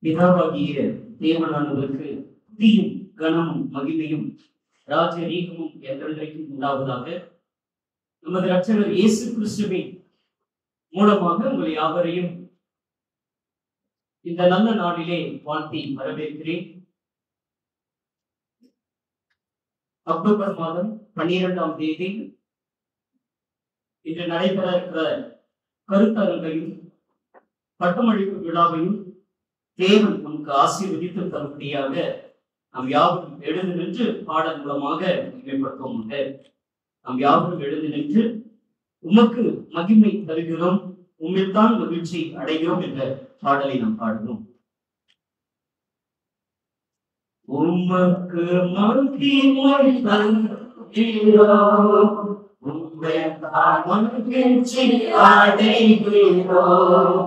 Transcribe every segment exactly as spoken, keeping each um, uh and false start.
பிதாவாகிய தேவனானவருக்கு துதியும் கனமும் மகிமையும் ராஜரீகமும் என்றென்றைக்கும் உண்டாவதாக. நமது இரட்சகர் இயேசு கிறிஸ்துவின் மூலமாக உங்கள் யாவரையும் இந்த நல்ல நாளிலே வாழ்த்தி வரவேற்கிறேன். அக்டோபர் மாதம் பன்னிரெண்டாம் தேதி இன்று நடைபெற இருக்கிற கருத்தரங்கையும் பட்டமளிப்பு விழாவையும் தேவன் நமக்கு ஆசீர்வதித்து தரும்படியாக நாம் யாவரும் எழுந்து நின்று பாடல் மூலமாக மேம்படுத்துவோம். நாம் யாவரும் எழுந்து நின்று உமக்கு மகிமை தருகிறோம், உம்மில்தான் மகிழ்ச்சி அடைகிறோம் என்ற பாடலை நாம் பாடுகிறோம். உமக்கு மகிமை தருகிறோம், உம்மில்தான் மகிழ்ச்சி அடைகிறோம்.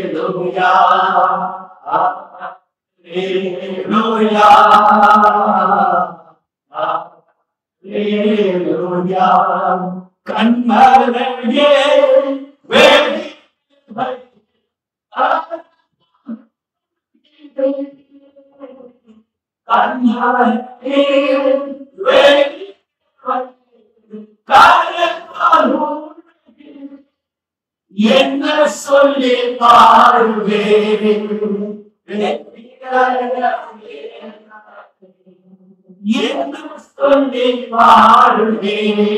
Hallelujah. கண்மலையே வேடி கண்மலையே வேடி என்ன சொல்லி பாருவே என்ன சொல்லி பாருவே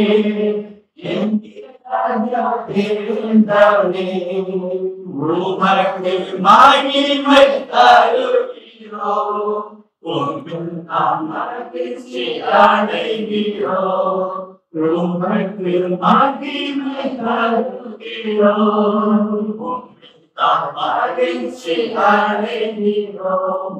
உமக்கு மகிமை தருகிறோ மகிழ்ச்சி அடைகிறோ உமக்கு மகிமை தருகிறோ மகிழ்ச்சி அடைகிறோ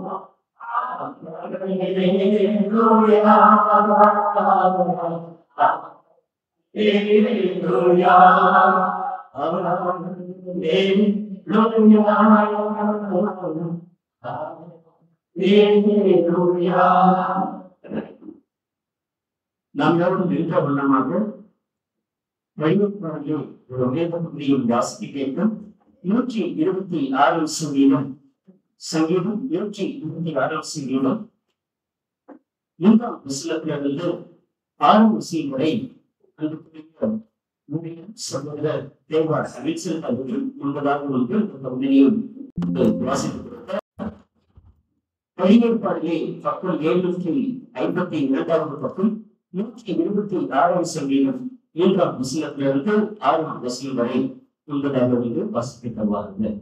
நாம் யாரும் நின்ற வண்ணமாக வழிபாட்டில் ஒரு வேத பகுதியும் வாசிக்க கேட்கும் நூற்றி இருபத்தி ஆறாம் சங்கீதம் சங்கீதம் நூற்றி இருபத்தி ஆறாம் சங்கீதம் மூன்றாம் வசனத்திலிருந்து ஆறாம் வசனம் வரை அந்த சகோதரர் தேவார் அமைச்சர் அவர்கள் என்பதாக ஒன்று அந்த பகுதியையும் வாசித்து வழிபாட்டிலே பக்கம் எழுநூற்றி ஐம்பத்தி இரண்டாவது பக்கம் நூற்றி இருபத்தி ஆறாம் சங்கீதம் மூன்றாம் வசனத்திலிருந்து ஆறாம் வசனம் வரை என்பதாக வந்து வாசிப்பித்தவார்கள்.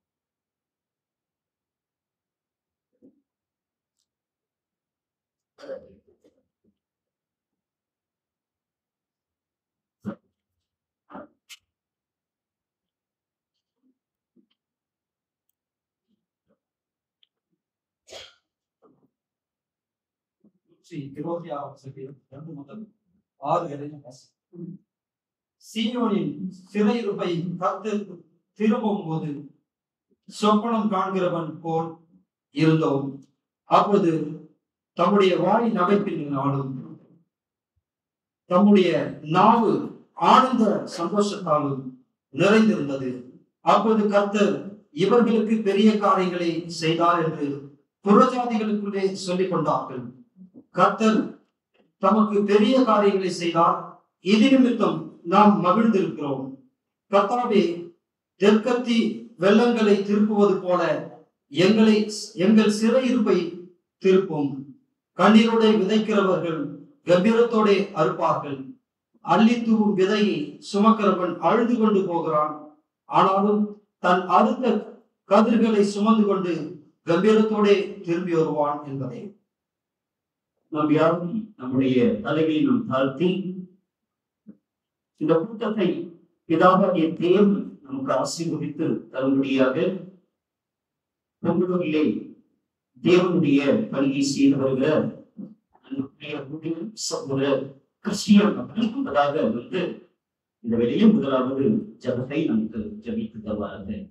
இருபத்தி ஆறாம் சங்கீதம் இரண்டு முதல் ஆறு வரை சீயோனின் சிறையிருப்பை கர்த்தர் திரும்பும் போது சொப்பனம் காண்கிறவன் போல் இருந்தோம். அப்போது தம்முடைய வாய் நகைப்பினாலும் தம்முடைய நாவு ஆனந்த சந்தோஷத்தாலும் நிறைந்திருந்தது. அப்போது கர்த்தர் இவர்களுக்கு பெரிய காரியங்களை செய்தார் என்று புறஜாதிகளுக்குள்ளே சொல்லிக் கொண்டார்கள். கர்த்தர் தமக்கு பெரிய காரியங்களை செய்தார், இது நிமித்தம் நாம் மகிழ்ந்திருக்கிறோம். கர்த்தாவே, தெற்கத்தி வெள்ளங்களை திருப்புவது போல எங்களை எங்கள் சிறையிருப்பை திருப்பும். கண்ணீரோட விதைக்கிறவர்கள் கம்பீரத்தோட அறுப்பார்கள். அள்ளி தூவும் விதையை சுமக்கிறவன் அழுது கொண்டு போகிறான், ஆனாலும் தன் அறுத்த கதிர்களை சுமந்து கொண்டு கம்பீரத்தோட திரும்பி வருவான் என்பதை நாம் யாரும் நம்முடைய தலைகளை நாம் தாழ்த்தி இந்த கூட்டத்தை பிதாவாகிய தேவன் நமக்கு ஆசீர்வதித்து தரும்படியாக உங்களிலே தேவனுடைய பணியை செய்து வருகிற சகோதரர் கிறிஸ்டியன் என்பதாக வந்து இந்த வெளியே முதலாவது ஜபத்தை நமக்கு ஜபித்து தருவார்கள்.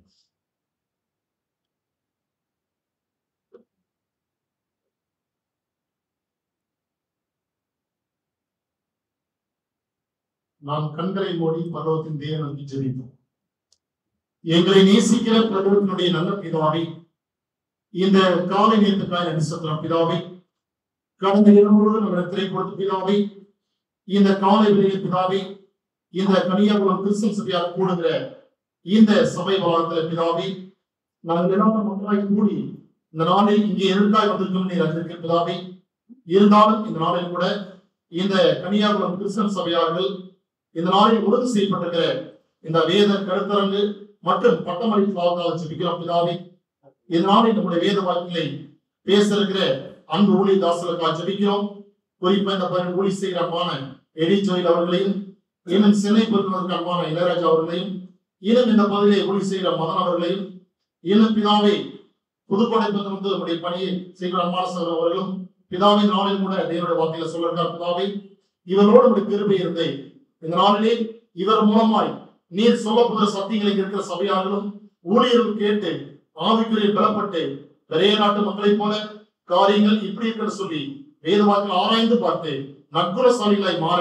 நாம் கண்களை மூடி பரலோகத்தின் தேவனை நோக்கி ஜெபிப்போம். எங்களை நேசிக்கிற பரலோகத்தினுடைய நல்ல பிதாவே, இந்த காலை நேரத்துக்காக நன்றி சொல்றோம் பிதாவே. கடந்த இரவு முழுவதும் நம்ம திரை கொடுத்த பிதாவே, இந்த காலை விளைய பிதாவே, இந்த கன்னியாகுளம் கிறிஸ்தவ சபையாக கூடுகிற இந்த சபை வாழ்ந்த பிதாவே, நாங்கள் எல்லாரும் மக்களாய் கூடி இந்த நாளில் இங்கே எதற்காக வந்திருக்கும் நீர் அறிந்திருக்கிற பிதாவே. இருந்தாலும் இந்த நாளில் கூட இந்த கன்னியாகுளம் கிறிஸ்தவ சபையார்கள் இந்த நாளில் ஒழுங்கு செய்யப்பட்டிருக்கிற இந்த வேத கருத்தரங்கு மற்றும் பட்டமளிப்பு வாக்காளர் ஜெபிக்கிறோம் பிதாவே. இந்த நாளில் நம்முடைய வேத வாக்கியங்களை பேச இருக்கிற அன்பு ஊழிய தாசர்களுக்காக ஜெபிக்கிறோம். குறிப்பா இந்த பணி ஊழி செய்கிற அம்மான எடி ஜோயில் அவர்களையும், இன்னும் சென்னை பொறுத்தவதற்கு அம்மான இளையராஜா அவர்களையும், இன்னும் இந்த பகுதியை ஊழி செய்கிற மதன் அவர்களையும், இன்னும் பிதாவே புதுக்கோட்டை வந்து நம்முடைய பணியை செய்கிற அம்மான சகோதரர் அவர்களும் பிதாவின் நாளில் கூட தேவனுடைய வாக்கில சொல்லிருக்கார் பிதாவே. இவரோடு நம்முடைய கிருபை இருந்தே இந்த நாளிலே இவர் மூலமாய் நீர் சொல்லப்படுற சத்தியங்களை இருக்கிற சபையார்களும் ஊழியர்கள் கேட்டு ஆவிக்குரிய பலப்பட்டு பெரிய நாட்டு மக்களை போல காரியங்கள் இப்படி இருக்கிற சொல்லி வேத வாக்கில் ஆராய்ந்து பார்த்து நற்குணசாலிகளாய் மாற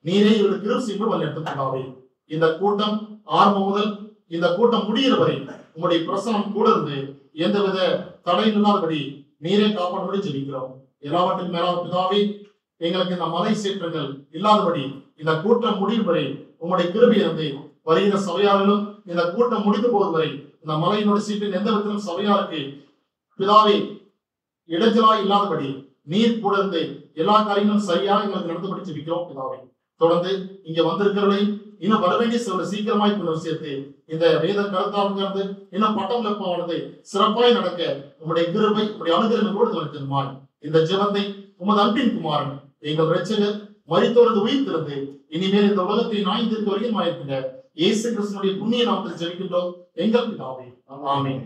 நீரே இவர்கள் கிருபை செய்து வழிநடத்தும். இந்த கூட்டம் ஆரம்பம் முதல் இந்த கூட்டம் முடிகிற வரை உங்களுடைய பிரசனம் கூட இருந்து எந்தவித தடை இல்லாதபடி நீரே காப்பாடுபடி ஜெபிக்கிறோம். எல்லாவற்றுக்கும் மேலான பிதாவே, எங்களுக்கு இந்த மலை சீற்றங்கள் இல்லாதபடி இந்த கூட்டம் முடியும் வரை உங்களுடைய கிருபை இருந்து வருகிற சபையாரிலும் இந்த கூட்டம் முடிந்து போவது வரை இந்த மலையினுடைய சீற்றின் எந்த விதத்திலும் சபையாருக்கு பிதாவே இடைஞ்சலாய் இல்லாதபடி நீர் கூட இருந்து எல்லா காரியங்களும் சரியாக எங்களுக்கு நடத்தப்படி ஜெபிக்கிறோம் பிதாவே. தொடர்ந்து இங்க வந்திருக்கிறவர்களை இன்னும் வர வேண்டிய சில சீக்கிரமாய் கொண்டு சேர்த்து இந்த வேத கருத்தானது இன்னும் பட்டம் வெப்பமானது சிறப்பாய் நடக்க உங்களுடைய கிருபை உங்களுடைய அனுகிரகங்களோடு நடத்தினாய். இந்த ஜெபத்தை உமது அன்பின் குமாரன் எங்கள் இரட்சகர் மரித்தோரது உயிர் திறந்து இனிமேல் இந்த உலகத்தை நாய்ந்திற்கு வருகிறமாயிருக்கின்ற இயேசு கிறிஸ்துவினுடைய புண்ணிய நாமத்தில் ஜெபிக்கின்றோம் எங்கள் பிதாவே. ஆமென்.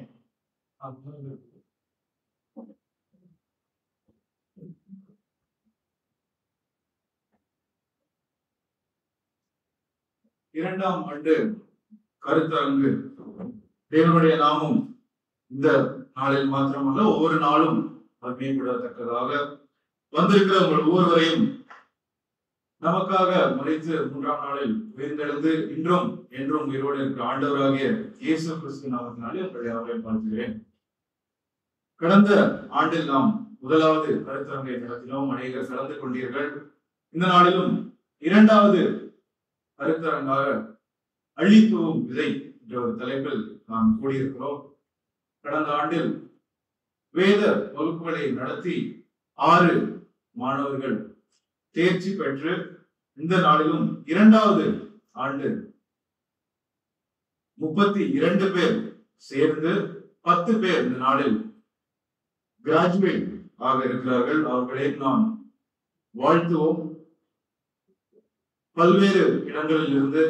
இரண்டாம் ஆண்டு கருத்தரங்கு தேவனுடைய நாமம் இந்த நாளில் மாத்திரமல்ல ஒவ்வொரு நாளும் மேம்படத்தக்கதாக வந்திருக்கிற உங்கள் ஒவ்வொருவரையும் நமக்காக மறித்து மூன்றாம் நாளில் உயிர்த்தெழுந்து இன்றும் என்றும் உயிரோடு இருக்கிற ஆண்டவராகிய இயேசு கிறிஸ்து நாமத்தினாலே உங்களை வாழ்த்துகிறேன். கடந்த ஆண்டில் நாம் முதலாவது கருத்தரங்கை நடத்தினோம். அநேகர் கலந்து கொண்டீர்கள். இந்த நாளிலும் இரண்டாவது கருத்தரங்காக அள்ளித்தூவும் விதை என்ற ஒரு தலைப்பில் நாம் கூடியிருக்கிறோம். கடந்த ஆண்டில் வேத வகுப்புகளை நடத்தி ஆறு மாணவர்கள் தேர்ச்சி பெற்று இந்த நாளிலும் இரண்டாவது ஆண்டு முப்பத்தி இரண்டு பேர் சேர்ந்து பத்து பேர் இந்த நாளில் கிராஜுவேட் ஆக இருக்கிறார்கள். அவர்களை நாம் வாழ்த்துவோம். பல்வேறு இடங்களில் இருந்து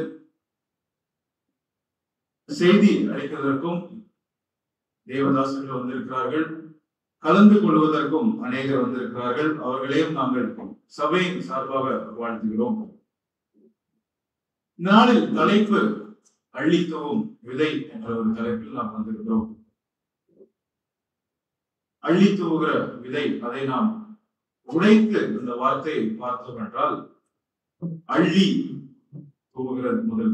செய்தி அளிப்பதற்கும் தேவதாசர்கள் வந்திருக்கிறார்கள், கலந்து கொள்வதற்கும் அநேகர் வந்திருக்கிறார்கள். அவர்களையும் நாங்கள் சபையின் சார்பாக வாழ்த்துகிறோம். இந்த நாளில் தலைப்பு அள்ளித்தூவும் விதை என்ற ஒரு தலைப்பில் நாம் வந்திருக்கிறோம். அள்ளித்தூவுகிற விதை, அதை நாம் உடைத்து இந்த வார்த்தையை பார்த்தோம் என்றால் அள்ளி தூவுகிறது. முதல்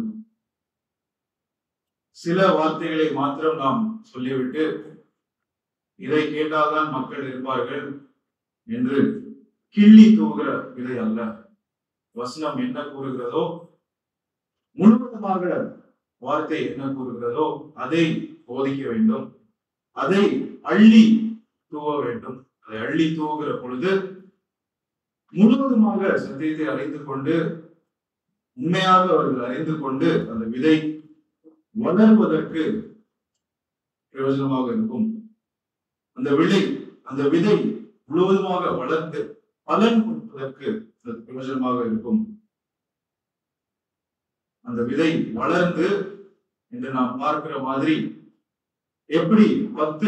சில வார்த்தைகளை மாத்திரம் நாம் சொல்லிவிட்டு இதை கேட்டால்தான் மக்கள் இருப்பார்கள் என்று கிள்ளி தூவுகிற விதை அல்ல. வசனம் என்ன கூறுகிறதோ, முழுவதுமாக வார்த்தை என்ன கூறுகிறதோ அதை போதிக்க வேண்டும், அதை அள்ளி தூவ வேண்டும். அதை அள்ளி தூவுகிற பொழுது முழுவதுமாக சத்தியத்தை அறிந்து கொண்டு உண்மையாக அவர்கள் அறிந்து கொண்டு அந்த விதை வளர்வதற்கு பிரயோஜனமாக இருக்கும். அந்த விதை அந்த விதை முழுவதுமாக வளர்ந்து பலன் கொடுப்பதற்கு பிரயோஜனமாக இருக்கும். அந்த விதை வளர்ந்து என்று நாம் பார்க்கிற மாதிரி எப்படி பத்து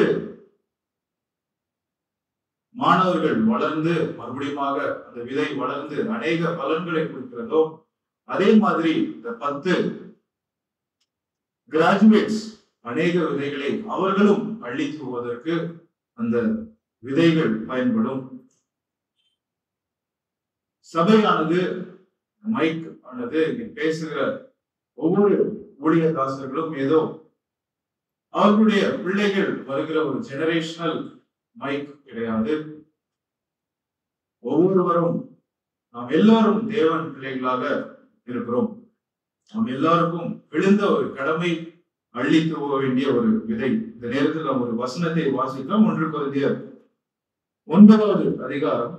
மாணவர்கள் வளர்ந்து மறுபடியும் அந்த விதை வளர்ந்து அநேக பலன்களை கொடுக்கிறதோ, அதே மாதிரி இந்த பத்து கிராஜுவேட்ஸ் அநேக விதைகளை அவர்களும் அள்ளி தூவதற்கு அந்த விதைகள் பயன்படும். சபையானது, மைக் ஆனது, பேசுகிற ஒவ்வொரு ஊழியதாசர்களும் ஏதோ அவர்களுடைய பிள்ளைகள் வருகிற ஒரு ஜெனரேஷனல் மைக் கிடையாது. ஒவ்வொருவரும் நாம் எல்லாரும் தேவன் பிள்ளைகளாக இருக்கிறோம். நாம் எல்லாருக்கும் விழுந்த ஒரு கடமை அள்ளி தூவ வேண்டிய ஒரு விதை. இந்த நேரத்தில் நாம் ஒரு வசனத்தை வாசிக்கலாம். ஒன்று கொரிந்தியர் ஒன்பதாவது அதிகாரம்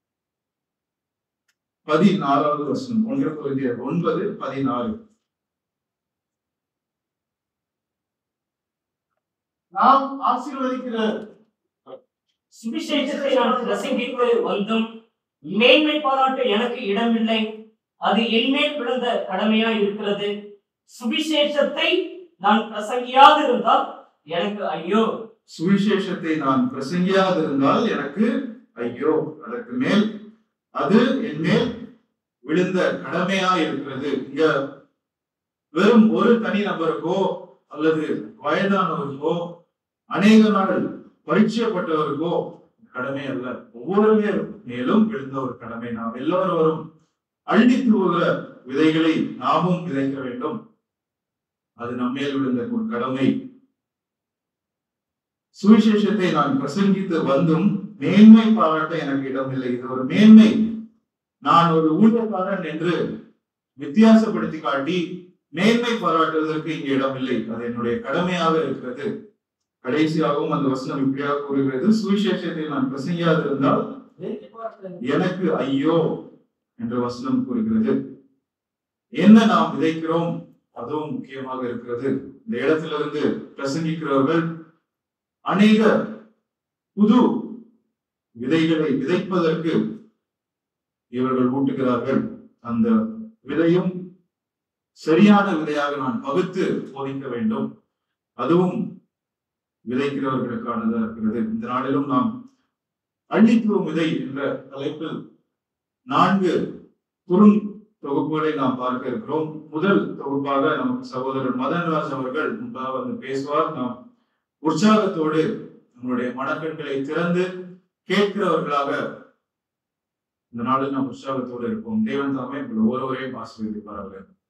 பதினாறாவது வசனம். ஒன்று கொரிந்தியர் ஒன்பது பதினாறு. நாம் ஆசீர்வதிக்கிற சுவிசேஷத்தை நான் பிரசங்கித்து வந்தும் மேன்மை பாராட்ட எனக்கு இடமில்லை. அது என்மேல் விழுந்த கடமையா இருக்கிறது. சுவிசேஷத்தை நான் பிரசங்கியாது இருந்தால் எனக்கு ஐயோ. சுவிசேஷத்தை நான் பிரசங்கியாது இருந்தால் எனக்கு ஐயோ. அதற்கு மேல் அது என் மேல் விழுந்த கடமையா இருக்கிறது. இங்க வெறும் ஒரு தனி நபருக்கோ அல்லது வயதானவருக்கோ அநேக நாள் பரிச்சயப்பட்டவருக்கோ கடமை அல்ல. ஒவ்வொரு மேலும் விழுந்த ஒரு கடமை. நாம் எல்லோரும் அள்ளி தூவுகிற விதைகளை நாமும் விதைக்க வேண்டும். அது நம்மேல் விழுந்த ஒரு கடமை. சுவிசேஷத்தை நான் பிரசங்கித்து வந்தும் மேன்மை பாராட்ட எனக்கு இடமில்லை. இது ஒரு மேன்மை. நான் ஒரு ஊழியக்காரன் என்று வித்தியாசப்படுத்தி காட்டி மேன்மை பாராட்டுவதற்கு இங்கே இடமில்லை. அது என்னுடைய கடமையாக இருக்கிறது. கடைசியாகவும் அந்த வசனம் இப்படியாக கூறுகிறது, சுவிசேஷத்தை நான் பிரசங்கியாதிருந்தால் எனக்கு ஐயோ என்ற வசனம் கூறுகிறது. என்ன நாம் விதைக்கிறோம் அதுவும் முக்கியமாக இருக்கிறது. இந்த இடத்திலிருந்து பிரசங்கிக்கிறவர்கள் அநேக புது விதைகளை விதைப்பதற்கு இவர்கள் ஊட்டுகிறார்கள். அந்த விதையும் சரியான விதையாக நான் பகுத்து போதிக்க வேண்டும். அதுவும் விதைக்கிறவர்களுக்கானதா இருக்கிறது. இந்த நாளிலும் நாம் அள்ளித்துவம் விதை என்ற தலைப்பில் நான்கு குறும் தொகுப்புகளை நாம் பார்க்க இருக்கிறோம். முதல் தொகுப்பாக நமக்கு சகோதரர் மதன்ராஜ் அவர்கள் முன்பாக வந்து பேசுவார். நாம் உற்சாகத்தோடு நம்முடைய மனக்கண்களை திறந்து கேட்கிறவர்களாக இந்த நாளில் நாம் உற்சாகத்தோடு இருப்போம். தேவன் தாமே ஒவ்வொருவரையும் ஆசீர்வதிப்பார்கள்.